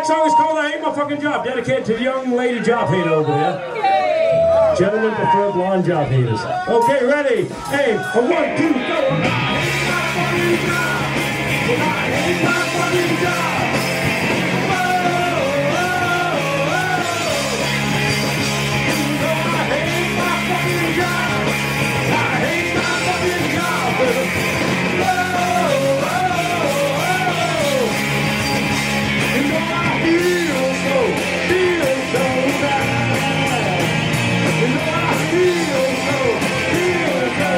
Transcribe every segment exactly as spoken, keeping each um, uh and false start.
next song is called I Hate My Fucking Job, dedicated to the young lady job hater over there. Gentlemen prefer blonde job haters. Okay, ready? Hey, a one, two, go. I hate my fucking job. I hate my fucking job. Oh, oh, oh, oh. I hate my fucking job. I hate my fucking job. Oh, oh, oh. You know I feel so, feel so bad. You know I feel so, feel so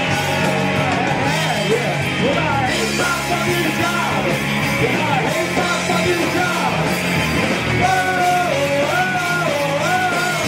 bad. Yeah. Well, I hate my fucking job. Well, I hate my fucking job. Oh, oh, oh.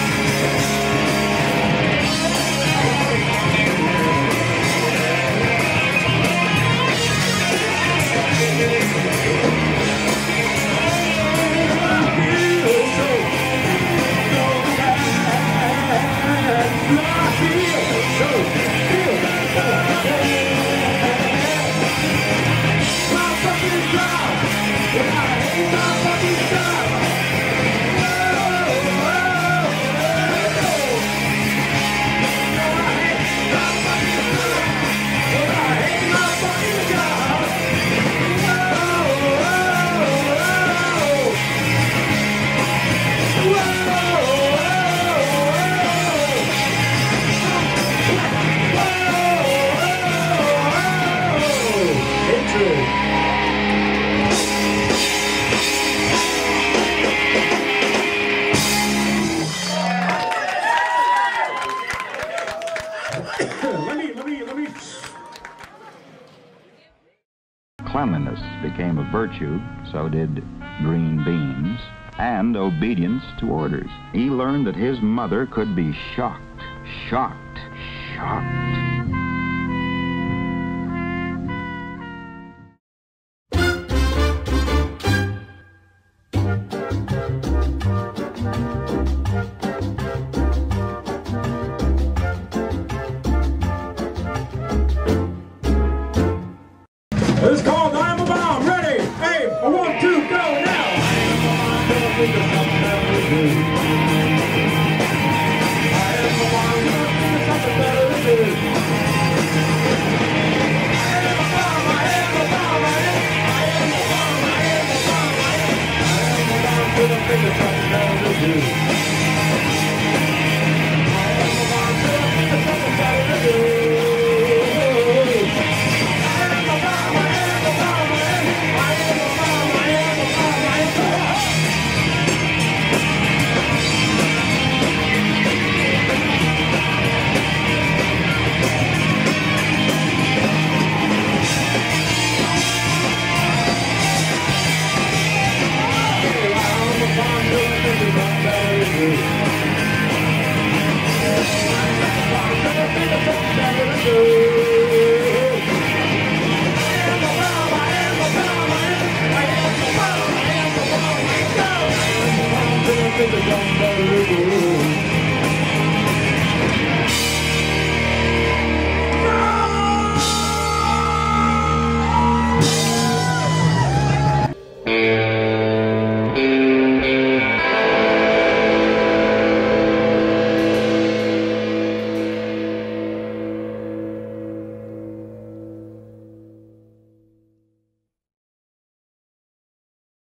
Cleanliness became a virtue, so did green beans, and obedience to orders. He learned that his mother could be shocked, shocked, shocked. It's called I'm a Bomb. Ready? Hey, a one, two, go now. I am a bomb, don't think of something better to do. I am a bomb, don't think of something better to do. I am a bomb, I am a bomb, I am, I am a bomb, I am a bomb, I am, I am a bomb, don't think of something better to do.